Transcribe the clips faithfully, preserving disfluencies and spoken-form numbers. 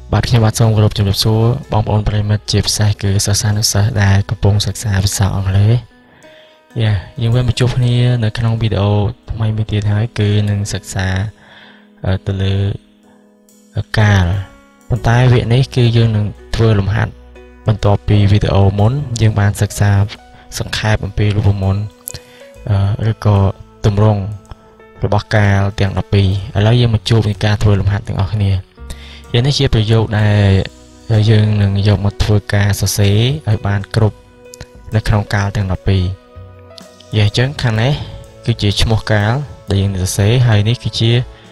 បាទខ្ញុំបាទសូមគោរពជំរាបសួរបងប្អូនប្រិយមិត្តជាពិសេសគឺសិស្សានុសិស្សដែលកំពុងសិក្សាភាសាអង់គ្លេសយ៉ាយើងវិលមកជួបគ្នានៅក្នុងវីដេអូថ្មីមួយទៀតហើយគឺនឹងសិក្សាទៅលើកាលប៉ុន្តែវគ្គនេះគឺយើងនឹងធ្វើលំហាត់បន្ទាប់ពីវីដេអូមុនយើងបានសិក្សាសង្ខេបអំពីរូបមន្តឬក៏ទម្រង់របស់កាលទាំងដប់ពីរឥឡូវយើងមកជួបនឹងការធ្វើលំហាត់ទាំងអស់គ្នាយ៉ាងនេះជាប្រយោគដែលយើងនឹងយកមកធ្វើការសរសេរឲ្យបានគ្រប់នៅក្នុងកាលទាំងដប់ពីរយ៉ាងអញ្ចឹងខាងនេះគឺជាឈ្មោះកាលដែលយើងនឹងសរសេរហើយនេះគឺជា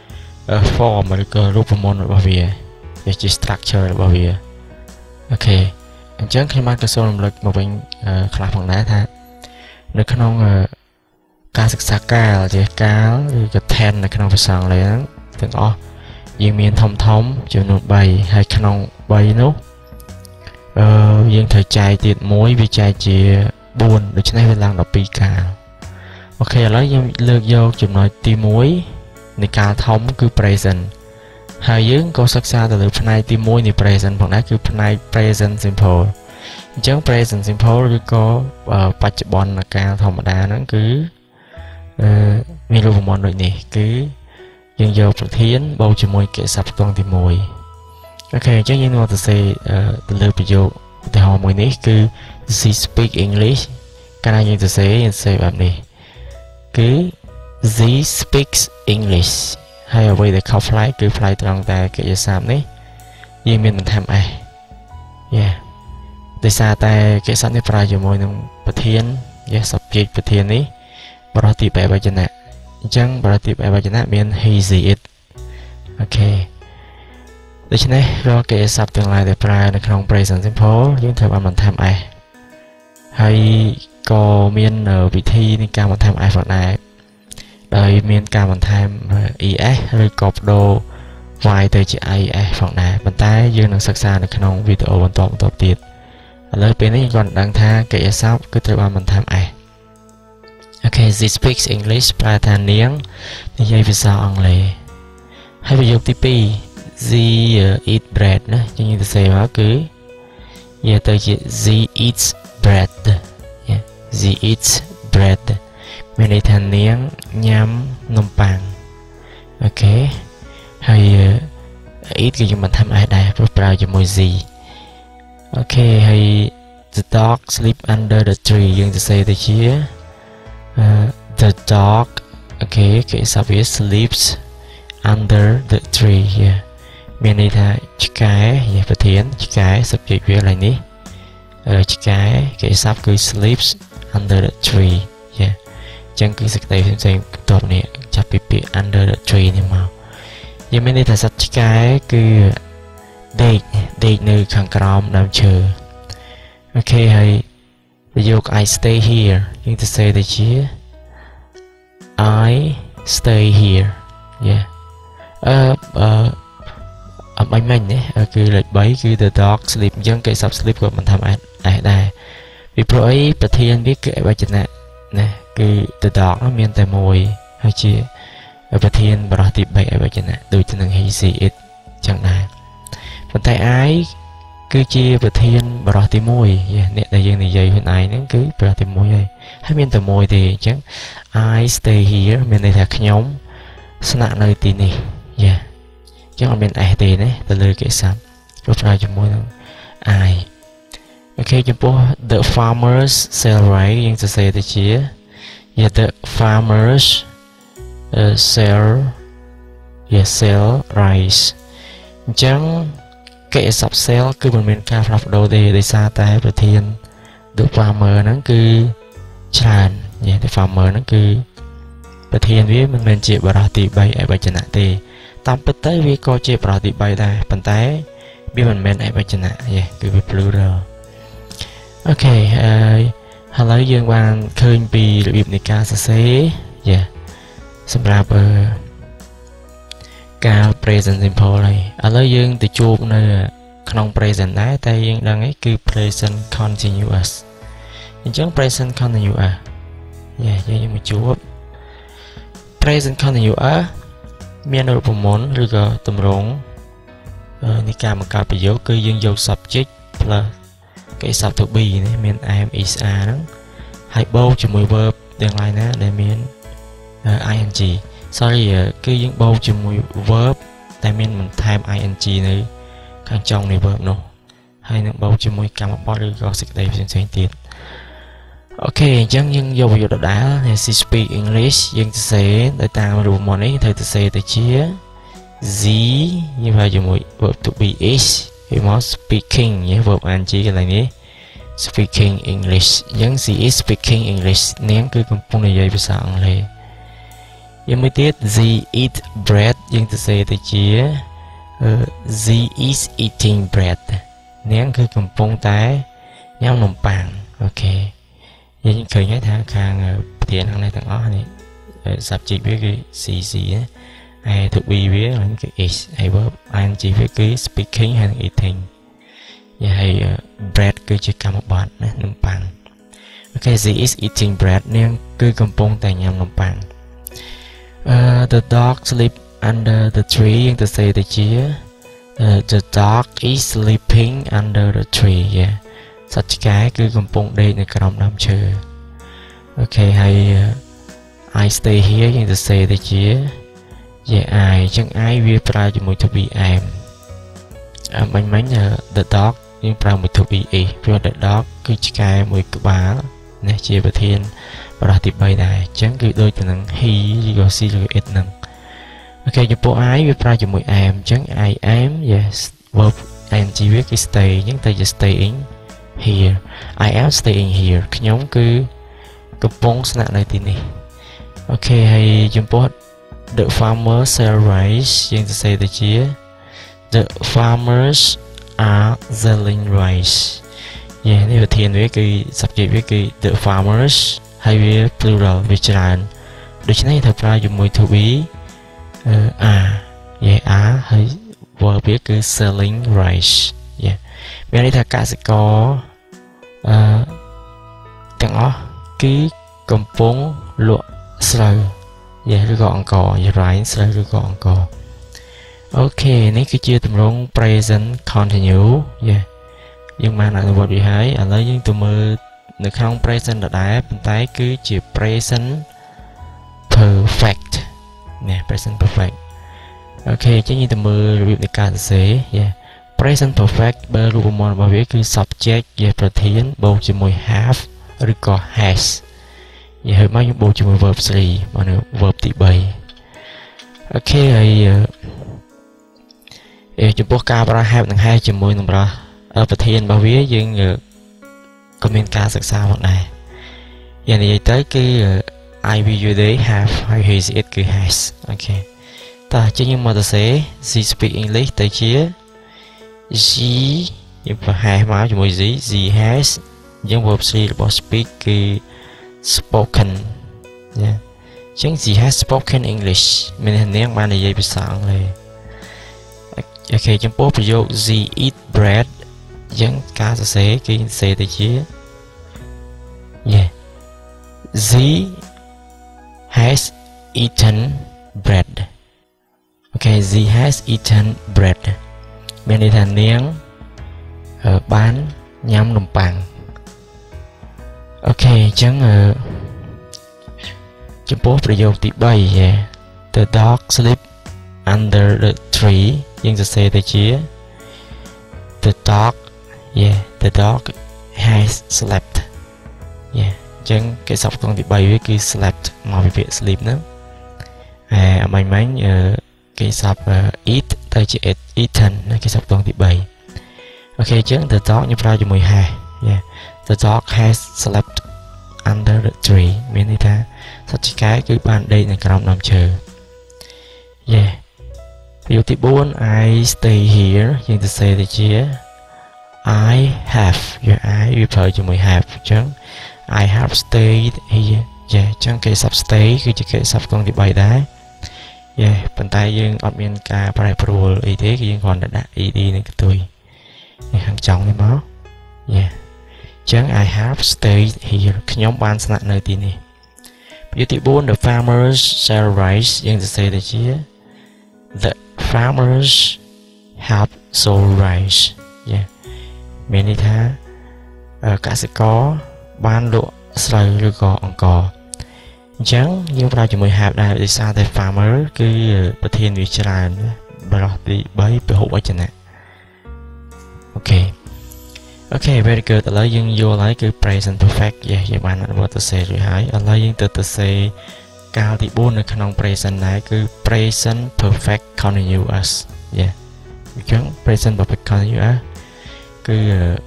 form ឬក៏រូបមន្តរបស់វាវាជា structure របស់វាអូខេអញ្ចឹងខ្ញុំបានក៏សូមរំលឹកមកវិញខ្លះផងដែរថានៅក្នុងការសិក្សាកាលជាកាលឬក៏ ten នៅក្នុងភាសាអង់គ្លេសទាំងអស់យើងមានធំធំចំនួន3ហើយក្នុង3នោះអឺយើងត្រូវចែកទៀតមួយវាចែកជា4ដូច្នេះវាឡើងដប់ពីរកាលអូខេឥឡូវយើងលើកយកចំណុចទី1នៃកាលធំគឺ present ហើយយើងក៏សិក្សាទៅលើផ្នែកទី1នៃ present ផងដែរគឺផ្នែក present simple អញ្ចឹង present simple ឬក៏បច្ចុប្បន្នកាលធម្មតាហ្នឹងគឺអឺមានរូបមន្តដូចនេះគឺយើងយកប្រធានបូកជាមួយកិច្ចសព្ទផ្ទាំងទី1អូខេអញ្ចឹងយើងនឹងសរសេរទៅលើប្រយោគឧទាហរណ៍មួយនេះគឺ she speak English កាលណាយើងសរសេរយើងសរសេរបែបនេះគឺ she speaks English ហើយអ្វីដែលខុសប្លែកគឺប្លែកត្រង់តែកិច្ចសព្ទនេះយើងមានបន្ថែម s យ៉ាដោយសារតែកិច្ចសព្ទនេះប្រើជាមួយនឹងប្រធាន yes subject ប្រធាននេះបរិបទទីបែបវចនៈអញ្ចឹងបរិបទទីបែបវចនៈមាន he she it អូខេដូច្នេះរាល់កិច្ចសព្ទទាំងឡាយដែលប្រើនៅក្នុង present simple យើងត្រូវបានបន្ថែម s ហើយក៏មានវិធីនៃការបន្ថែម s ផងដែរដោយមានការបន្ថែម es ឬក៏បដូរ y ទៅជា is ផងដែរប៉ុន្តែយើងនឹងសិក្សានៅក្នុងវីដេអូបន្តបន្តទៀតឥឡូវពេលនេះយើងគាត់ដឹងថាកិច្ចសព្ទគឺត្រូវបានបន្ថែម s Okay, she speaks English ប្រែថានាងនិយាយភាសាអង់គ្លេសហើយប្រយោគទី2 she uh, eat bread ណាយើងនិយាយទៅសេមកគឺនិយាយទៅជា she eats bread yeah she eats bread មានន័យថានាងញ៉ាំនំប៉័ងអូខេហើយ eat គឺយើងបន្ថែម s ដែរព្រោះប្រើជាមួយ she អូខេហើយ the dog sleep under the tree យើងទៅសេទៅជា Uh, the dog okay គេសាវា sleeps under the tree yeah មានន័យថាឆ្កែជាប្រធានឆ្កែ subject វាឡើងនេះឆ្កែគេសាប់គឺ sleeps under the tree yeah អញ្ចឹងគឺសេចក្តីផ្សេងៗបន្ទាប់នេះចាប់ពីពាក្យ under the tree នេះមកយើងមានន័យថាសត្វឆ្កែគឺដេកដេកនៅខាងក្រោមដើមឈើអូខេហើយប្រយោគ I stay here យើងទៅសេទៅជា I stay here yeah អឺអឺអបាញ់មិញនេះគឺលេខ3គឺ the dog sleep អញ្ចឹងគេសាប់ sleep ក៏បន្ថែម s ដែរពីព្រោះអីប្រធានវាគឺអវចនៈណាគឺ the dog មានតែមួយហើយជាប្រធានបរិបទទី3អវចនៈដូចនឹង he she it អញ្ចឹងដែរប៉ុន្តែ Iគឺជាប្រធានបរិបទទី1អ្នកដែលយើងនិយាយខ្លួនឯងហ្នឹងគឺបរិបទទី1ហើយហើយមានតែមួយទេអញ្ចឹង I stay here មានន័យថាខ្ញុំស្នាក់នៅទីនេះយ៉ាអញ្ចឹងអត់មាន s ទេណាទៅលើកិច្ចសព្ទព្រោះប្រើជាមួយនឹង I អូខេចំពោះ the farmers sell rice យើងសរសេរទៅជា yeah the farmers uh, sell yeah sell rice អញ្ចឹងកិច្ចសព្ទ sell គឺមិនមានការផ្លាស់ប្ដូរទេដោយសារតែប្រធាន the farmer ហ្នឹងគឺច្រើនយេ the farmer ហ្នឹងគឺប្រធានវាមិនមែនជាបរិបទទី3អវចនៈទេតាមពិតទៅវាក៏ជាបរិបទទី3ដែរប៉ុន្តែវាមិនមែនអវចនៈយេគឺវា plural អូខេហើយឥឡូវយើងបានឃើញពីរបៀបនៃការសរសេរយេសម្រាប់អឺកាល present simple ហើយឥឡូវយើងទៅជួបនៅក្នុង present ដែរតែយើងដឹងឯងគឺ present continuous អញ្ចឹង present continuous យ៉ាយើងមកជួប present continuous មានរូបមន្តឬក៏ទម្រង់អនេះការបង្កើតប្រយោគគឺយើងយក subject plus គេសព្ទ to be នេះមាន am is are ហ្នឹងហើយបូកជាមួយ verb ទាំងឡាយណាដែលមាន ing sorry គឺយើងបូកជាមួយ verb តែមានបន្ថែម ing នៅខាងចុងនៃ verb នោះហើយនឹងបូកជាមួយកម្មបត្តិឬក៏សេចក្តីផ្សេងៗទៀតអូខេអញ្ចឹងយើងយកប្រយោគដដែល she speak English យើងទៅសេដោយតាមរូបមន្តនេះត្រូវទៅសេទៅជា z យើងហៅជាមួយ verb to be is វាមក speaking យេ verb ing កន្លែងនេះ speaking English អញ្ចឹង she is speaking English នាងគឺកំពុងនិយាយភាសាអង់គ្លេសយ៉ាងមួយទៀត she eat bread យើងទៅសេទៅជា she is eating bread នាងគឺកំពុងតែញ៉ាំនំប៉័ងអូខេយើងឃើញហើយថាខាងប្រធានខាងនេះទាំងអស់នេះ subject វាគឺ cc ណាហើយ to be វាគឺ is ហើយ verb ing វាគឺ speaking ហើយ eating ហើយ bread គឺជាកម្មបត្តិណានំប៉័ងអូខេ she is eating bread នាងគឺកំពុងតែញ៉ាំនំប៉័ង uh, the dog sleep under the tree យើងទៅសេទៅជា uh, the dog is sleeping under the tree yeah សត្វឆ្កែគឺកំពុងដេកនៅក្រោមដើមឈើអូខេហើយ I stay here យើងទៅសេទៅជា yeah I អញ្ចឹង I វាប្រើជាមួយ to be am អឺមិញមិញ the dog យើងប្រើមួយ to be is ព្រោះ the dog គឺឆ្កែមួយក្បាលនេះជាប្រធានបរិយាទី3ដែរអញ្ចឹងគឺដូចទៅនឹង he ឬក៏ she ឬ it ហ្នឹងអូខេចំពោះ I វាប្រើជាមួយ am អញ្ចឹង I am yes verb ing វាគឺ stay អញ្ចឹងទៅជា staying here I am staying here ខ្ញុំគឺកំពុងស្នាក់នៅទីនេះអូខេហើយចំពោះ the farmer sell rice យើងទៅសេទៅជា the farmers are selling rice យេនេះប្រធានវាគឺ subject វាគឺ the farmers ហើយវា plural វាច្រើនដូច្នេះត្រូវប្រើជាមួយ to be are យេ are ហើយ verb វាគឺ selling rice យេមានន័យថាកសិករអឺទាំងអស់គឺកំពុងលក់ស្រូវយេឬក៏អង្ករយេ rice ស្រូវឬក៏អង្ករអូខេនេះគឺជាទម្រង់ present continue យេយើងបានអនុវត្តវាហើយឥឡូវយើងទៅមើលនៅក្នុង present ដដែលប៉ុន្តែគឺជា present perfect នេះ present perfect អូខេអញ្ចឹងយើងទៅមើលរបៀបនៃការសរសេរយេ present perfect បើរូបមន្តរបស់វាគឺ subject យេប្រធានបូកជាមួយ have ឬក៏ has យេហើយមកយើងបូកជាមួយ verb 3មកនៅ verb ទី3អូខេហើយអេចំពោះការប្រើ have និង has ជាមួយនឹងប្រើប្រធានរបស់វាយើងក៏មានការសិក្សាមកដែរយ៉ាងនិយាយទៅគឺ I will you they have ហើយ his it គឺ has អូខេតោះជិះយើងមកទៅសេ she speak English ទៅជា she យើងប្រើ has មកជាមួយ she she has យើង verb 3របស់ speak គឺ spoken ណាអញ្ចឹង she has spoken English មានន័យនាងបាននិយាយភាសាអង់គ្លេសអូខេចំពោះប្រយោគ she eat bread យើងការសរសេរគឺសរសេរទៅជា yeah she has eaten bread អូខេ she has eaten bread មានន័យថានាងបានញ៉ាំនំប៉័ងអូខេអញ្ចឹងចំពោះប្រយោគទី3 yeah the dog sleep under the tree យើងសរសេរទៅជា the dog yeah the dog has slept yeah អញ្ចឹងគេសព្ទក្នុងទី3វាគឺ slept មកពីពាក្យ sleep ហ្នឹងហើយអមាញ់មាញ់គេសព្ទ eat ទៅជា eaten ណាគេសព្ទក្នុងទី3អូខេអញ្ចឹង the dog ខ្ញុំប្រើជាមួយ has yeah the dog has slept under the tree មានន័យថាសត្វឆ្កែគឺបានដេកនៅក្រោមដើមឈើ yeah ប្រយោគទី4 I stay here យើងទៅសេទៅជា I have យក I វាប្រើជាមួយ have អញ្ចឹង I have stayed here យេអញ្ចឹងគេសព្ទ stay គឺជាគេសព្ទក្នុងទី3ដែរយេប៉ុន្តែយើងអត់មានការប្រែប្រួលអីទេគឺយើងគ្រាន់តែដាក់ ed នឹងកតុយនេះខាងចុងនេះមកយេអញ្ចឹង I have stayed here ខ្ញុំបានស្នាក់នៅទីនេះប្រយោគទី4 the farmers sell rice យើងសរសេរទៅជា the farmers have sold rice yeah មានន័យថាកសិករបានលក់ស្រូវឬក៏អង្ករអញ្ចឹងយើងប្រើជាមួយ have ដែរដោយសារតែ farmer គឺប្រធានវាច្រើនបរោះទី3ពហុវចនៈអូខេអូខេ very good ឥឡូវយើងយល់ហើយគឺ present perfect យើងបានអនុវត្តទៅសេរួចហើយឥឡូវយើងទៅទៅសេកាលទី4នៅក្នុង present ដែរគឺ present perfect continuous យេអញ្ចឹង present perfect continuous គឺ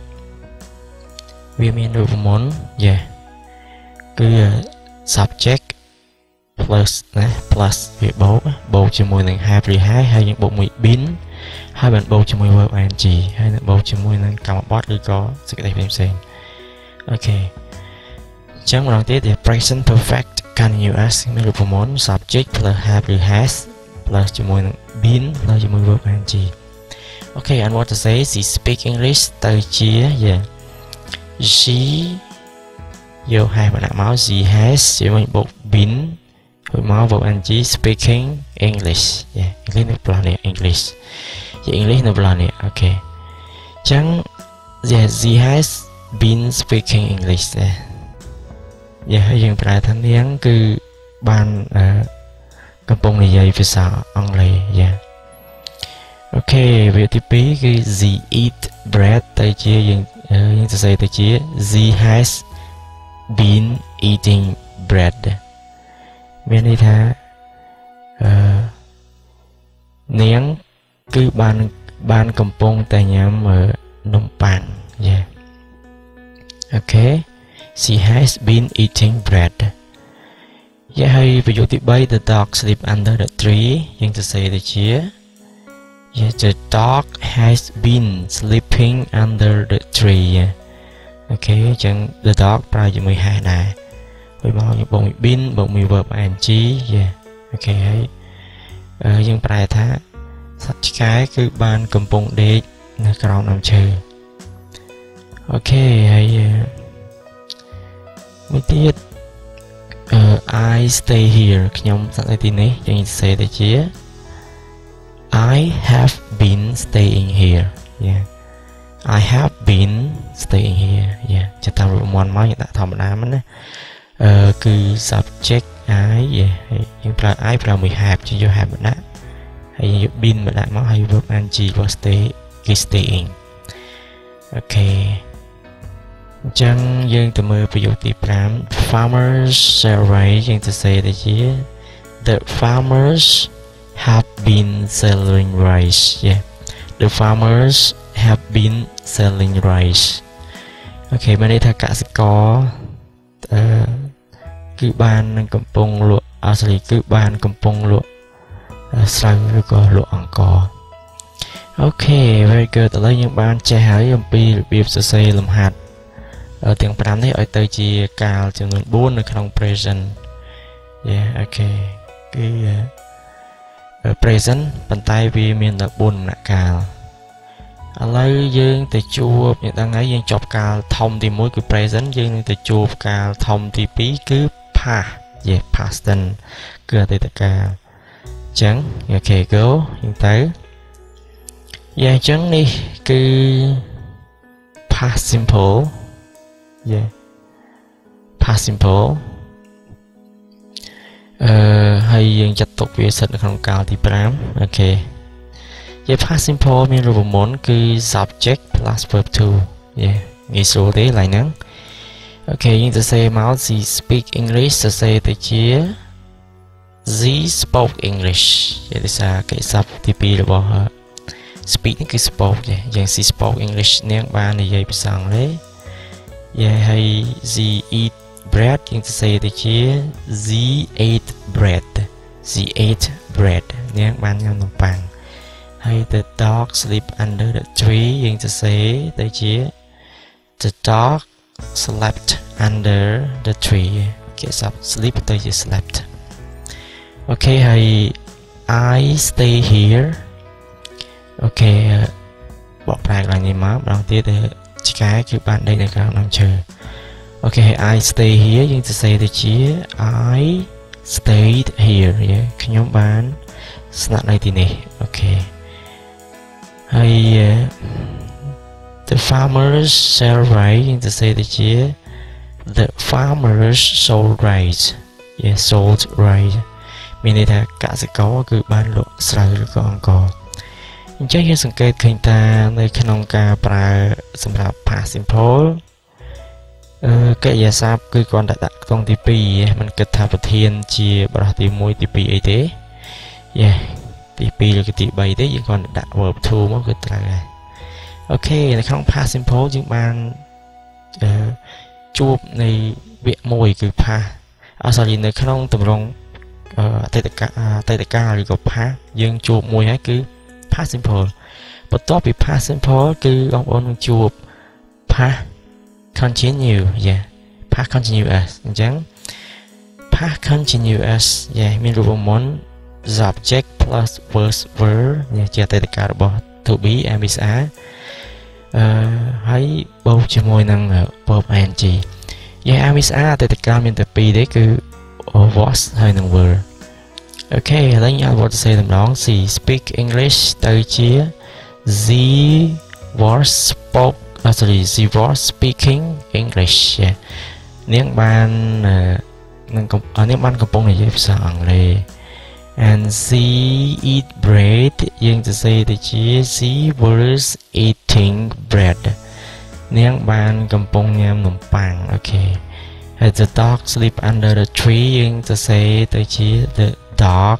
វាមានរូបមន្តយេគឺ subject plus ណា plus វាបូកបូកជាមួយនឹង have ឬ has ហើយយើងបូកមួយ been ហើយបានបូកជាមួយ verb ing ហើយនឹងបូកជាមួយនឹងកម្មបត្តិឬក៏សេចក្តីផ្សេងៗអូខេអញ្ចឹងម្ដងទៀត the present perfect continuous មានរូបមន្ត subject plus have ឬ has plus ជាមួយនឹង been plus ជាមួយ verb ing អូខេ and what to say she speak English ទៅជា yeah she យក has មកដាក់មក she has ជាមួយបូក been ហើយមក verb ing speaking English yeah English នៅផ្លាស់នេះ English yeah English នៅផ្លាស់នេះអូខេអញ្ចឹង yeah she has been speaking English ដែរយ៉ាហើយយើងប្រើថានាងគឺបានកំពុងនិយាយភាសាអង់គ្លេសយ៉ាអូខេវាទី2គឺ she eat bread ទៅជាយើងយើងសរសេរទៅជា she has been eating bread មានន័យថាអឺនាងគឺបានបានកំពុងតែញ៉ាំនំប៉័ងយ៉ាអូខេ she has been eating bread យ៉ាហើយប្រយោគទី3 the dog sleep under the tree យើងសរសេរទៅជា yeah the dog has been sleeping under the tree អូខេអញ្ចឹង the dog ប្រើជាមួយ has ដែរហើយមកយើងបូកមួយ been បូកមួយ verb ing យ៉ាអូខេហើយយើងប្រែថាសត្វឆ្កែគឺបានកំពុងដេកនៅក្រោមដើមឈើអូខេហើយមួយទៀត I stay here ខ្ញុំស្នាក់នៅទីនេះយើងសរសេរទៅជា I have been staying here yeah I have been staying here yeah ចាំតាមរូបមន្តមកយើងដាក់ធម្មតាមិនណាអឺគឺ subject I yeah ហើយយើងប្រើ I ប្រើមួយ have ជាយក have មកដាក់ហើយយើងយក been មកដាក់មកហើយ verb ing របស់ stay គឺ staying អូខេអញ្ចឹងយើងទៅមើលប្រយោគទី5 farmers survey យើងទៅសេទៅជា the farmers have been selling rice yeah the farmers have been selling rice អូខេមានន័យថាកសិករអឺគឺបាននឹងកំពុងលក់អស្ចារ្យគឺបានកំពុងលក់ស្រូវឬក៏លក់អង្ករអូខេ very good ឥឡូវយើងបានចេះហើយអំពីរបៀបសរសេរលំហាត់ទាំង5នេះឲ្យទៅជាកាលចំនួន4នៅក្នុង present yeah អូខេគឺ present ប៉ុន្តែវាមានដល់4ដំណាក់កាលឥឡូវយើងទៅជួបយើងដឹងហើយយើងចប់កាលធំទី1គឺ present យើងនឹងទៅជួបកាលធំទី2គឺ past yeah past tense គឺអតីតកាលអញ្ចឹងអូខេ go យើងទៅយ៉ាអញ្ចឹងនេះគឺ past simple yeah past simple អឺហើយយើងចាត់ទុកវាស្ថិតនៅក្នុងកាលទី5អូខេ yeah past simple មានរូបមន្តគឺ subject plus verb to yeah ងាយស្រួលទេឡើយហ្នឹងអូខេយើងទៅសេមក she speak English សរសេរទៅជា she spoke English ជាភាសាកិច្ចសព្ទទី2របស់ speak នេះគឺ spoke យ៉ាង she spoke English នាងបាននិយាយភាសាអង់គ្លេសយ៉ាហើយ she eat bread យើងសរសេរទៅជា she ate bread she ate bread នាងបានញ៉ាំនំប៉័ងហើយ the dog sleep under the tree យើងសរសេរទៅជា the dog slept under the tree គេសព្ទ sleep ទៅជា slept អូខេហើយ I stay here អូខេបកប្រែកន្លែងនេះមកម្ដងទៀតឆ្កែគឺបានដេកនៅក្រោមដើមឈើអូខេហើយ I stay here យើងសរសេរទៅជា I stayed here ខ្ញុំបានស្នាក់នៅទីនេះអូខេហើហើយ the farmers sell rice យើងទៅសេទៅជា the farmers sold rice yeah sold rice មានន័យថាកសិករគឺបានលក់ស្រូវឬក៏អង្ករអញ្ចឹងយើងសង្កេតឃើញថានៅក្នុងការប្រើសម្រាប់ past simple អឺកិរិយាសព្ទគឺគ្រាន់តែដាក់ក្នុងទីពីរមិនគិតថាប្រធានជាបរិបទទីមួយទីពីរអីទេយេទីពីរឬក៏ទីបីទេយើងគ្រាន់តែដាក់ verb to មកគឺត្រូវហើយអូខេនៅក្នុង past simple យើងបានអឺជួបនៃវគ្គមួយគឺ past អសរីនៅក្នុងទម្រង់អតីតកាលអតីតកាលឬក៏ past យើងជួបមួយហើយគឺ past simple បន្ទាប់ពី past simple គឺបងប្អូននឹងជួប past continue yeah past continuous អញ្ចឹង past continuous yeah មានរូបមន្ត subject plus verb verb ជាអតីតកាលរបស់ to be and is are អឺហើយបូកជាមួយនឹង verb ing yeah and is are អតីតកាលមានតែពីរទេគឺ was ហើយនឹង were អូខេឥឡូវខ្ញុំអត់វត្តសេតម្ដង she speak English ទៅជា she was spoke uh, sorry she was speaking English yeah. នាងបាននឹងនាងបានកំពុងនិយាយភាសាអង់គ្លេស and she eat bread យើងទៅសេទៅជា she was eating bread នាងបានកំពុងញ៉ាំនំប៉័ងអូខេហើយ the dog sleep under the tree យើងទៅសេទៅជា the dog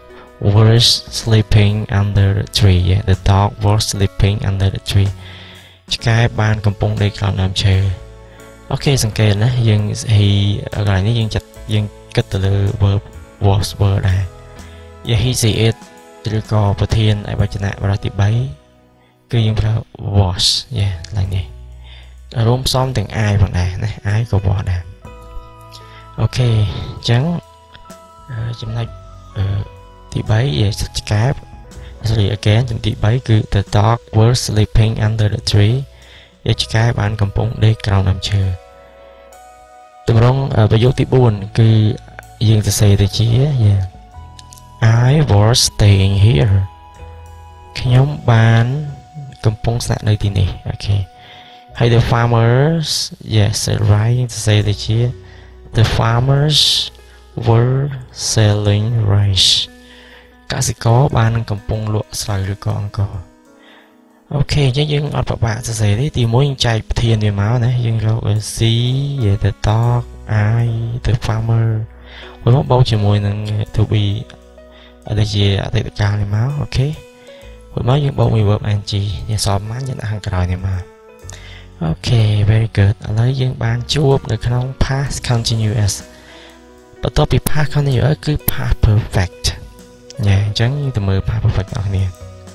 was sleeping under the tree yeah. the dog was sleeping under the tree ឆ្កែបានកំពុងដេកក្រោមដើមឈើអូខេសង្កេតណាយើងហ៊ីកន្លែងនេះយើងចាត់យើងគិតទៅលើ verb was were ដែរ yeah he she it ឬក៏ប្រធានឯវចនៈបរិបទទីបីគឺយើងប្រើ was yeah ឡើងនេះរួមផ្សំទាំង I ផងដែរណា I ក៏ was ដែរអូខេអញ្ចឹងចំណុចទីបីជាឆ្កែ sorry again ចំណុចទីបីគឺ the dog was sleeping under the tree ជាឆ្កែបានកំពុងដេកក្រោមដើមឈើទម្រង់ប្រយោគទីបួនគឺយើងសរសេរទៅជា I was staying here ខ្ញុំបានកំពុងស្នាក់នៅទីនេះអូខេហើយ the farmers yes right សរសេរទៅជា the farmers were selling rice កសិករបានកំពុងលក់ស្រូវឬក៏អង្ករអូខេអញ្ចឹងយើងអត់ប្របាក់សរសេរទេទីមួយយើងចែកប្រធានវាមកណាយើងរក C the dog I the farmer ហើយមកបូកជាមួយនឹង to be អត់ជាអតីតកាលនេះមកអូខេហើយមកយើងបូកមួយ verb ing យើងសល់មកយើងដាក់ខាងក្រោយនេះមកអូខេ very good ឥឡូវយើងបានជួបនៅក្នុង past continuous បន្ទាប់ពី past continuous គឺ past perfect ញ៉ែអញ្ចឹងយើងទៅមើល past perfect អស់គ្នា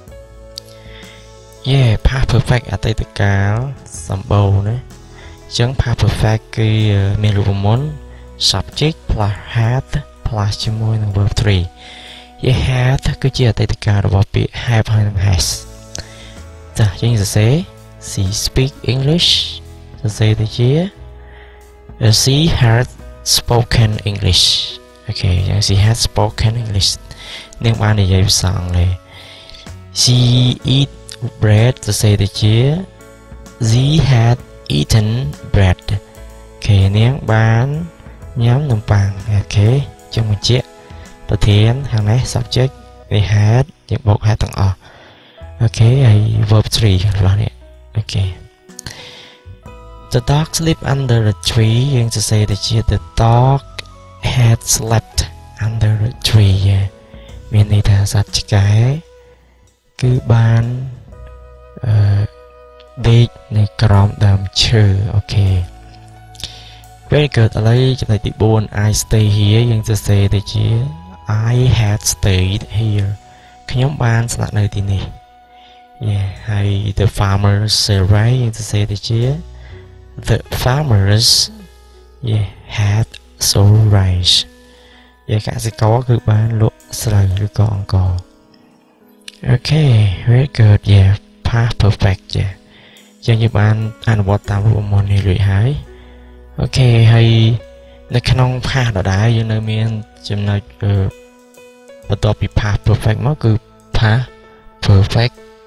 yeah past perfect អតីតកាលសម្បូរណាអញ្ចឹង past perfect គឺមានរូបមន្ត subject plus had plus ជាមួយនឹង verb three yeah had គឺជាអតីតកាលរបស់ពាក្យ have ហើយនឹង has ចា៎យើងសរសេរ she speak English សរសេរទៅជា she had spoken English អូខេយ៉ាង she had spoken English នាងបាននិយាយភាសាអង់គ្លេស she eat bread សរសេរទៅជា she had eaten bread អូខេនាងបានញ៉ាំនំប៉័ងអូខេចឹងបញ្ជាក់ប្រធានខាងនេះ subject នេះ had យើងបូក had ទាំងអស់អូខេហើយ verb three របស់នេះអូខេ the dog sleep under the tree យើងសរសេរទៅជា the dog had slept under the tree មានន័យថាសត្វឆ្កែគឺបានអឺដេកនៅក្រោមដើមឈើអូខេ very good ឥឡូវចំណុចទីបួន I stay here យើងសរសេរទៅជា I had stayed here ខ្ញុំបានស្នាក់នៅទីនេះ yeah ហើយ the farmers say right យើងសរសេរទៅជា the farmers yeah had sold rice យកកសិករគឺបានលក់ស្រូវឬក៏អង្ករអូខេ very good yeah past perfect ចាចឹងយើងបានអនុវត្តតាមរូបមន្តនេះរួចហើយអូខេហើយនៅក្នុង past ដដែលយើងនៅមានចំណុចបន្ទាប់ពី past perfect មកគឺ past perfect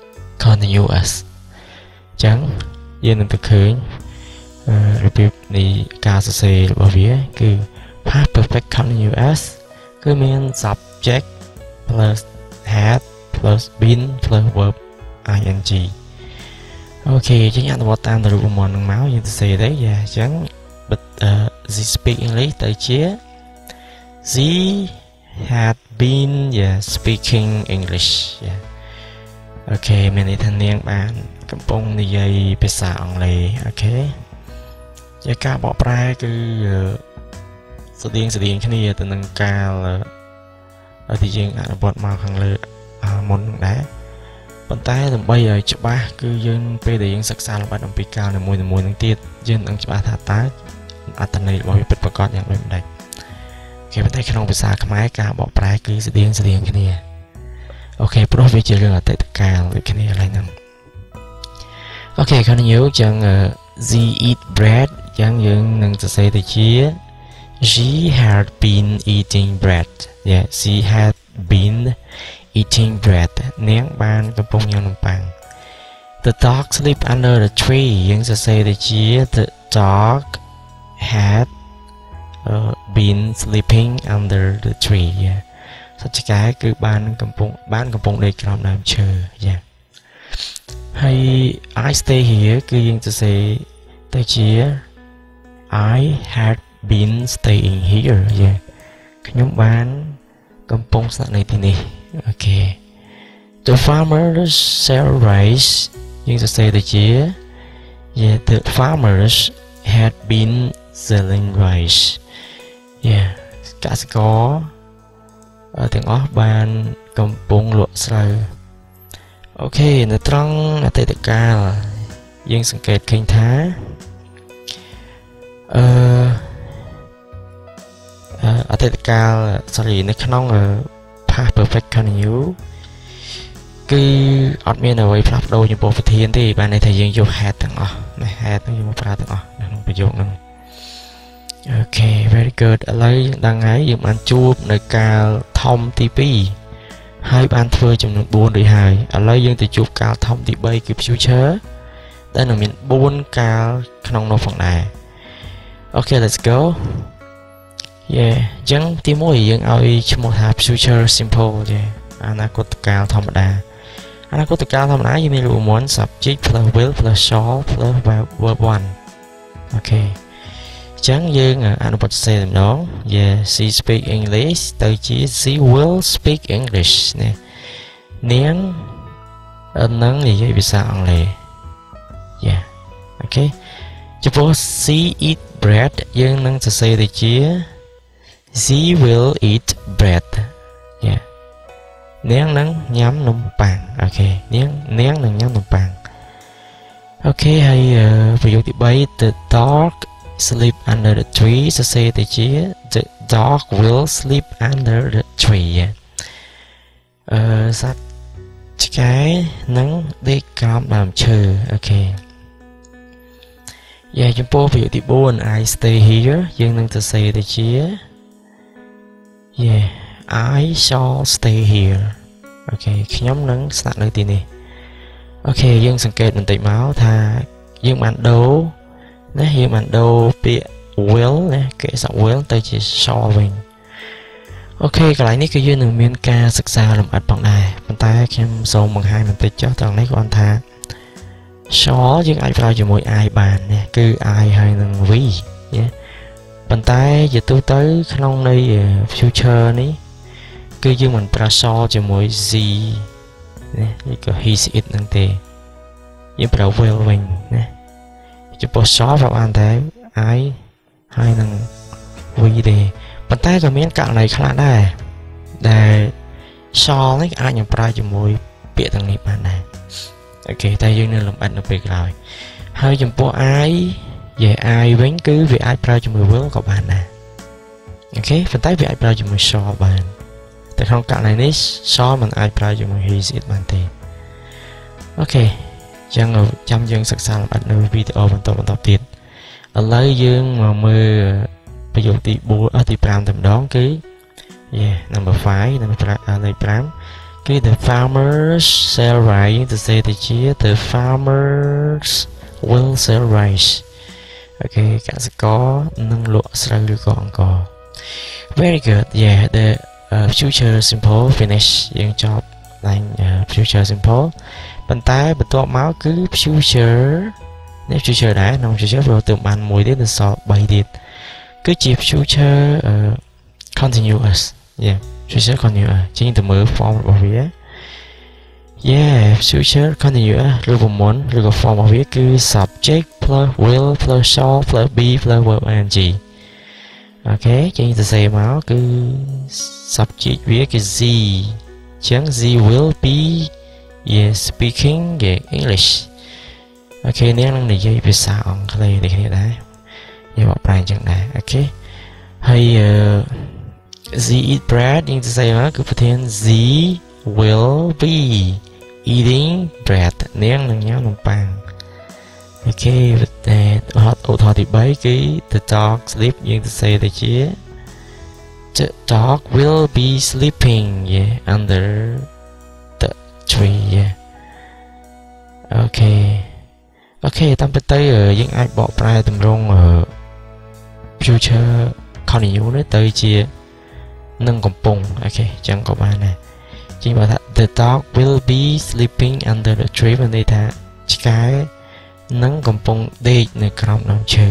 continuous ចឹងយើងនឹងទៅឃើញរបៀបនៃការសរសេររបស់វាគឺ past perfect continuous គឺមាន subject plus had plus been plus verb ing អូខេចឹងអនុវត្តតាមរូបមន្តនឹងមកយើងសរសេរទៅយ៉ាអញ្ចឹង but uh, she speak English ទៅជា she had been yeah speaking English yeah អូខេមានន័យថានាងបានកំពុងនិយាយភាសាអង់គ្លេសអូខេជាការបកប្រែគឺស្តៀងស្តៀងគ្នាទៅនឹងការដែលយើងអនុវត្តមកខាងលើមុនហ្នឹងដែរប៉ុន្តែដើម្បីឲ្យច្បាស់គឺយើងពេលដែលយើងសិក្សាលម្អិតអំពីកាលនីមួយៗនឹងទៀតយើងនឹងច្បាស់ថាតើអត្ថន័យរបស់វាពិតប្រាកដយ៉ាងដូចម្តេចគេប៉ុន្តែក្នុងភាសាខ្មែរការបកប្រែគឺស្តៀងស្តៀងគ្នាអូខេព្រោះវាជារឿងអតីតកាលដូចគ្នាឡើយហ្នឹងអូខេ continue ចឹង she eat bread ចឹងយើងនឹងសរសេរទៅជា she had been eating bread yeah she had been eating bread នាងបានកំពុងញ៉ាំនំប៉័ង the dog sleep under the tree យើងសរសេរទៅជា the dog had uh, been sleeping under the tree yeah សត្វឆ្កែគឺបានកំពុងបានកំពុងដេកក្រោមដើមឈើយ៉ាហើយ I stay here គឺយើងសរសេរទៅជា I had been staying here យ៉ាខ្ញុំបានកំពុងស្នាក់នៅទីនេះអូខេ The farmers sell rice យើងសរសេរទៅជា yeah the farmers had been selling rice យ៉ាកសិករទាំងអស់បានកំពុងលក់ស្រូវអូខេនៅត្រង់អតីតកាលយើងសង្កេតឃើញថាអឺអតីតកាល sorry នៅក្នុង past perfect continuous គឺអត់មានអ្វីផ្លាស់ប្ដូរចំពោះប្រធានទេបានន័យថាយើងយក had ទាំងអស់ណា had ហ្នឹងយើងមកប្រើទាំងអស់នៅក្នុងប្រយោគហ្នឹងអូខេ very good ឥឡូវយើងដឹងហើយយើងបានជួបនៅកាលធំទីពីរហើយបានធ្វើចំនួនបួនរួចហើយឥឡូវយើងទៅជួបកាលធំទីបីគឺ future ដែលនឹងមានបួនកាលក្នុងនោះផងដែរអូខេ let's go yeah អញ្ចឹងទីមួយយើងឲ្យឈ្មោះថា future simple ទេអនាគតកាលធម្មតាអនាគតកាលធម្មតាយើងមានរូបមន្ត subject plus will plus shall plus verb one អូខេចឹងយើងអនុវត្តសេម្ដង yeah she speak English ទៅជា she will speak English ណានាងនឹងនិយាយភាសាអង់គ្លេស yeah អូខេចំពោះ she eat bread យើងនឹងសរសេរទៅជា she will eat bread yeah នាងនឹងញ៉ាំនំប៉័ងអូខេនាងនាងនឹងញ៉ាំនំប៉័ងអូខេហើយប្រយោគទីបី the dog sleep under the tree សរសេរទៅជា the dog will sleep under the tree អឺសត្វឆ្កែនឹងដេកក្រោមដើមឈើអូខេយ៉ាចំពោះប្រយោគទីបួន I stay here យើងនឹងសរសេរទៅជា yeah I shall stay here អូខេខ្ញុំនឹងស្នាក់នៅទីនេះអូខេយើងសង្កេតបន្តិចមកថាយើងបានដូរណាយើងបានដូរពាក្យ will ណាគេសក់ will ទៅជា shall វិញអូខេកន្លែងនេះគឺយើងនឹងមានការសិក្សាលម្អិតផងដែរប៉ុន្តែខ្ញុំសូមបង្ហាញបន្តិចចុះត្រង់នេះគាត់ថា shall យើងអាចប្រើជាមួយ I បានណាគឺ I ហើយនឹង we ណាប៉ុន្តែជាទូទៅក្នុងនៃ future នេះគឺយើងមិនប្រើ shall ជាមួយ she ណានេះក៏ he it ហ្នឹងទេយើងប្រើ will វិញណាចំពោះ shall ប្រាប់បានតែ I ហើយនឹង we ទេប៉ុន្តែក៏មានករណីខ្លះដែរដែល shall នេះអាចនឹងប្រើជាមួយពាក្យទាំងនេះបានដែរអូខេតែយើងនឹងលម្អិតនៅពេលក្រោយហើយចំពោះ I យេ I វិញគឺវាអាចប្រើជាមួយ will ក៏បានដែរអូខេប៉ុន្តែវាអាចប្រើជាមួយ shall បានតែក្នុងករណីនេះ shall មិនអាចប្រើជាមួយ he it បានទេអូខេចឹងចាំយើងសិក្សាលម្អិតនៅវីដេអូបន្តបន្តទៀតឥឡូវយើងមកមើលប្រយោគទីបួនអទីប្រាំតែម្ដងគឺ yeah number five និងលេខfive គឺ the farmers sell rice ទៅសេទៅជា the farmers will sell rice អូខេកសិករនឹងលក់ស្រូវឬក៏អង្ករ very good yeah the uh, future simple finish យើងចប់ឡើង uh, future simple ប៉ុន្តែបន្ទាប់មកគឺ future នេះ future ដែរក្នុង future ព្រោះទៅបានមួយទៀតទៅសល់បីទៀតគឺជា future uh, continuous yeah future continuous ជាងទៅមើល form របស់វា yeah future continuous ឬក៏មុនឬក៏ form របស់វាគឺ subject plus will plus shall plus be plus verb ing អូខេជាងទៅសេមកគឺ subject វាគឺ Z ចឹង Z will be yeah speaking yeah English អូខេនាងនឹងនិយាយភាសាអង់គ្លេសដូចគ្នាដែរយើងបកប្រែអញ្ចឹងដែរអូខេហើយ Z eat bread យើងទៅសេមកគឺប្រធាន Z will be eating bread នាងនឹងញ៉ាំនំប៉័ងអូខេតែឧទាហរណ៍ទីបីគឺ the dog sleep យើងទៅសេទៅជា the dog will be sleeping yeah under the tree yeah អូខេអូខេតាមពិតទៅយើងអាចបកប្រែទម្រង់ future continue នេះទៅជានឹងកំពុងអូខេអញ្ចឹងក៏បានដែរជាងបើថា the dog will be sleeping under the tree បានន័យថាឆ្កែនឹងកំពុងដេកនៅក្រោមដើមឈើ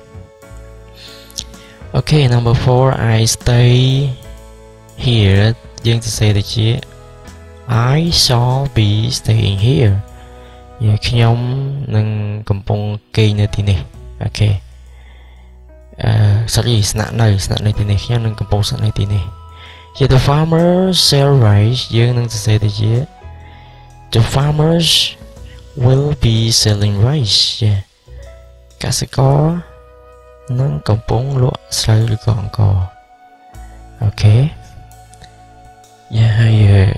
អូខេ number four I stay here យើងទៅសេទៅជា I shall be staying here យាខ្ញុំនឹងកំពុងគេងនៅទីនេះអូខេអឺ sorry ស្នាក់នៅស្នាក់នៅទីនេះខ្ញុំនឹងកំពុងស្នាក់នៅទីនេះជា the farmers sell rice យើងនឹងទៅសេទៅជា the farmers will be selling rice yeah កសិករនឹងកំពុងលក់ស្រូវឬក៏អង្ករអូខេយ៉ាហើយ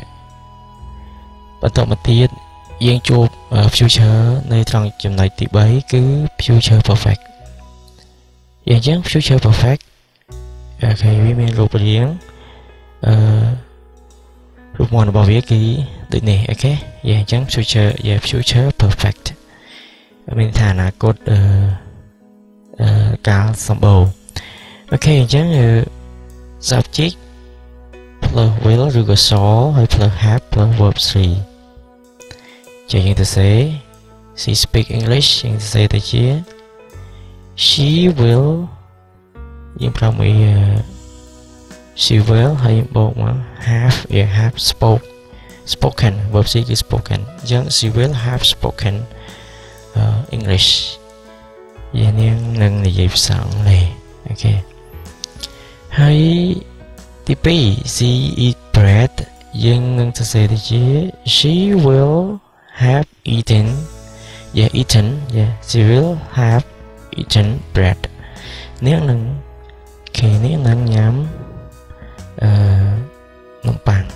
បន្តមកទៀតយើងជួប future នៅត្រង់ចំណុចទីបីគឺ future perfect យ៉ាងចឹង future perfect អូខេវាមានរូបរាងអឺរូបមន្តរបស់វាគឺដូចនេះអូខេយ៉ាងចឹង future យ៉ា future perfect មានថាអនាគតអឺអឺកាលសម្បូរអូខេអញ្ចឹង subject plus will ឬក៏ shall ហើយ plus have plus verb three ជាយើងទៅសេ she speak English យើងទៅសេទៅជា she will យើងប្រើមួយ she will ហើយបូកមក have yeah have spoke spoken verb three គឺ spoken អញ្ចឹង she will have spoken uh, English យានាងនឹងនិយាយភាសាអង់គ្លេសអូខេហើយទីពីរ she eat bread យើងនឹងសរសេរទៅជា she will have eaten yeah eaten yeah she will have eaten bread នាងនឹងគេនាងនឹងញ៉ាំអឺនំប៉័ង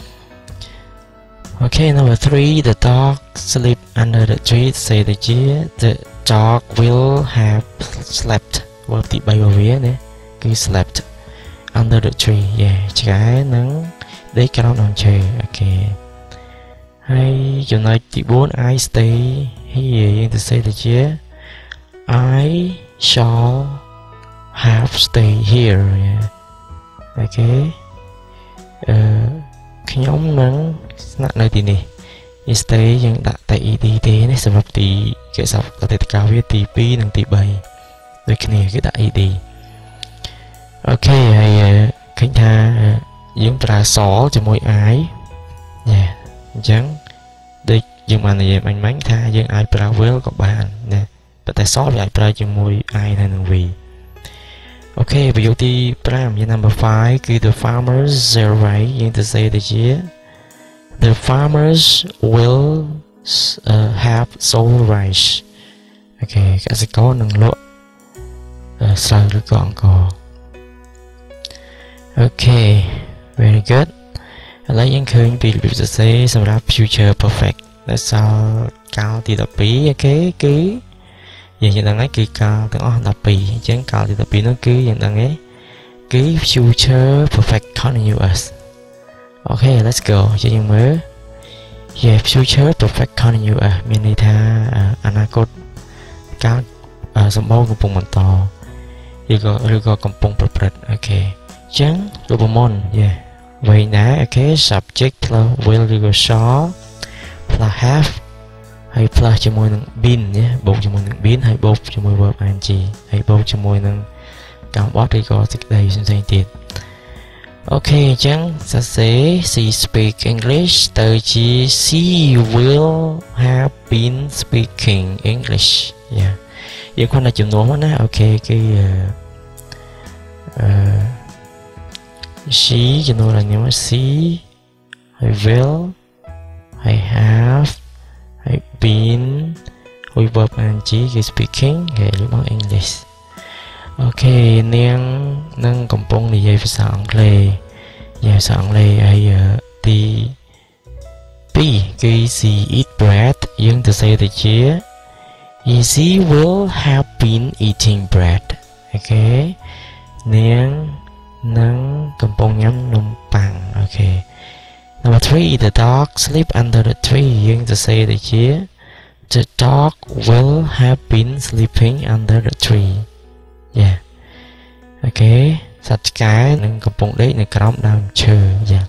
okay number three the dog sleep under the tree សេទៅជា the dog will have slept វល់ទីបីរបស់វាណាគឺ slept under the tree yeah ឆ្កែនឹងដេកក្រោមដើមឈើអូខេហើយចំណុចទីbốn I stay here យើងទៅសេទៅជា I shall have stay here yeah អូខេអឺខ្ញុំនឹងស្នាក់នៅទីនេះ stay យើងដាក់តែ ed ទេនេះសម្រាប់ទីគេសពអតីតកាលវាទីពីរនិងទីបីដូចគ្នាគឺដាក់ ed អូខេហើយឃើញថាយើងប្រើ shall ជាមួយ I យ៉ាអញ្ចឹងដូចយើងបាននិយាយមិញមិញថាយើងអាចប្រើ will ក៏បានណាប៉ុន្តែ shall វាអាចប្រើជាមួយ I ហើយនឹង V អូខេប្រយោគទីfive យើង number five គឺ the farmers sell rice យើងទៅសេទៅជា the farmers will uh, have sold rice អូខេកសិករនឹងលក់ស្រូវឬក៏អង្ករអូខេ very good ឥឡូវយើងឃើញពីរបៀបសរសេរសម្រាប់ future perfect ដែលសល់កាលទីtwelveអូខេគឺយើងដឹងហើយគឺកាលទាំងអស់twelveអញ្ចឹងកាលទីtwelveនោះគឺយើងដឹងទេគឺ future perfect continuous Okay, let's go យើងមើល Yeah, future perfect continuous មានន័យថាអនាគតកាលសម្បូរកំពុងបន្តឬក៏ឬក៏កំពុងប្រព្រឹត្តអូខេអញ្ចឹងរូបមន្ត Yeah វិញដែរអូខេ subject plus will ឬក៏ shall plus have ហើយ plus ជាមួយនឹង been ណាបូកជាមួយនឹង been ហើយបូកជាមួយ verb ing ហើយបូកជាមួយនឹងកម្មបទឬក៏សេចក្តីផ្សេងៗទៀតអូខេអញ្ចឹងសរសេរ she speak English ទៅជា she will have been speaking English yeah យើងគ្រាន់តែជំនួសមកណាអូខេគឺអឺ she ជំនួសដល់ខ្ញុំ she ហើយ will ហើយ have ហើយ been ហើយ verb ing គឺ speaking គេលើមក English អូខេនាងនឹងកំពុងនិយាយភាសាអង់គ្លេសនិយាយភាសាអង់គ្លេសហើយទីពីរគឺ she eat bread យើងទៅសេទៅជា she will have been eating bread អូខេនាងនឹងកំពុងញ៉ាំនំប៉័ងអូខេ Number three the dog sleep under the tree យើងទៅសេទៅជា the dog will have been sleeping under the tree Yeah. Okay. សត្វឆ្កែនឹងកំពុងដេកនៅក្រោមដើមឈើ Yeah.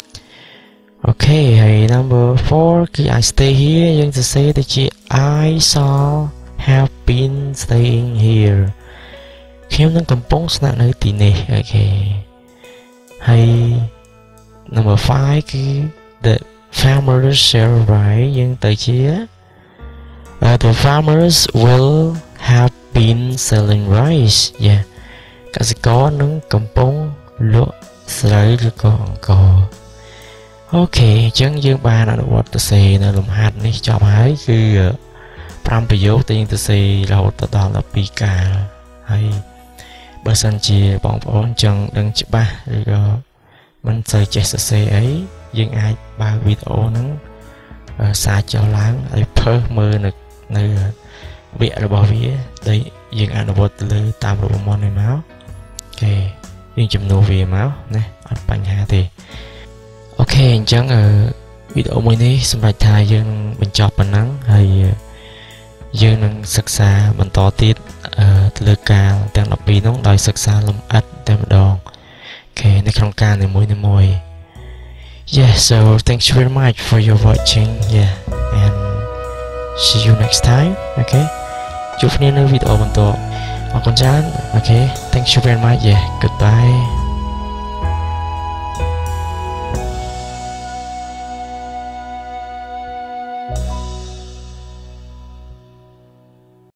Okay. ហើយ number four គឺ I stay here យើងសរសេរទៅជា I shall have been staying here ខ្ញុំនឹងកំពុងស្នាក់នៅទីនេះ Okay. ហើយ number five គឺ the farmers shall ride យើងទៅជា uh, the farmers will have been selling rice yeah កសិករនឹងកំពុងលក់ស្រូវឬក៏អង្ករអូខេអញ្ចឹងយើងបានអនុវត្តទៅសេនៅលំហាត់នេះចប់ហើយគឺfiveប្រយោគតែយើងទៅសេរហូតដល់twelveកាលហើយបើសិនជាបងប្អូនចង់ដឹងច្បាស់ឬក៏មិនសូវចេះសរសេរអីយើងអាចបើកវីដេអូហ្នឹងសារចុះឡើងឲ្យផើសមើលនៅនៅវគ្គរបស់វាដែលយើងអនុវត្តទៅលើតាមរូបមន្តនេះមកអូខេយើងជំនួសវាមកណាអត់បញ្ហាទេអូខេអញ្ចឹងវីដេអូមួយនេះសម្រាប់ថាយើងបញ្ចប់ប៉ុណ្ណឹងហើយយើងនឹងសិក្សាបន្តទៀតទៅលើការទាំងtwelveនោះដោយសិក្សាលម្អិតតែម្ដងអូខេនៅក្នុងការនីមួយៗ Yeah so thank you very much for your watching yeah and see you next time okay ជួបគ្នានៅវីដេអូបន្តអរគុណច្រើនអូខេ thank you very much yeah goodbye